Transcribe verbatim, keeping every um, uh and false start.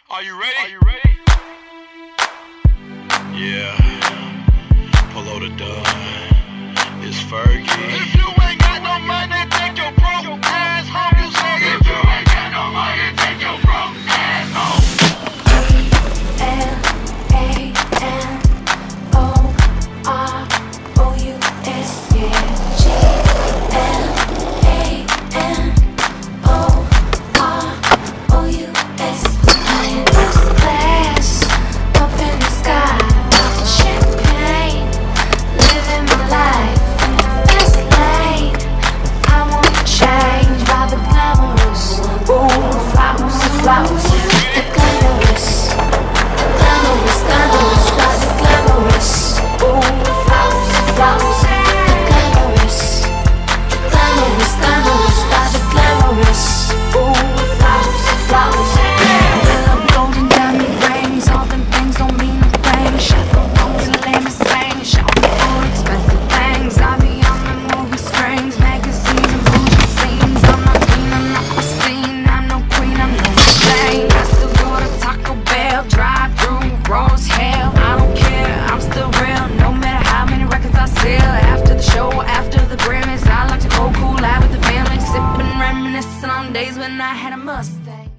Are you ready? Are you ready? Yeah. Polo the dub. It's Fergie. If you ain't got no money, take your broke ass home. You say if you ain't got no money, take